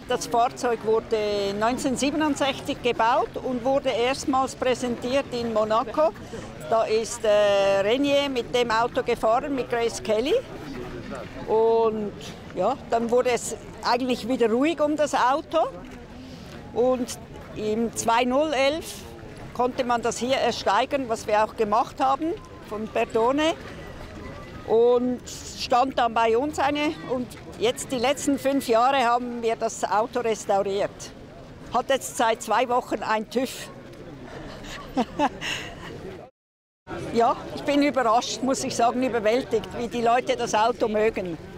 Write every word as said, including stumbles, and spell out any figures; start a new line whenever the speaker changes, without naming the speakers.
Das Fahrzeug wurde neunzehnhundertsiebenundsechzig gebaut und wurde erstmals präsentiert in Monaco. Da ist äh, Renier mit dem Auto gefahren, mit Grace Kelly. Und ja, dann wurde es eigentlich wieder ruhig um das Auto. Und im zweitausendelf konnte man das hier ersteigern, was wir auch gemacht haben, von Bertone. Und stand dann bei uns eine. Und jetzt die letzten fünf Jahre haben wir das Auto restauriert. Hat jetzt seit zwei Wochen ein TÜV. Ja, ich bin überrascht, muss ich sagen, überwältigt, wie die Leute das Auto mögen.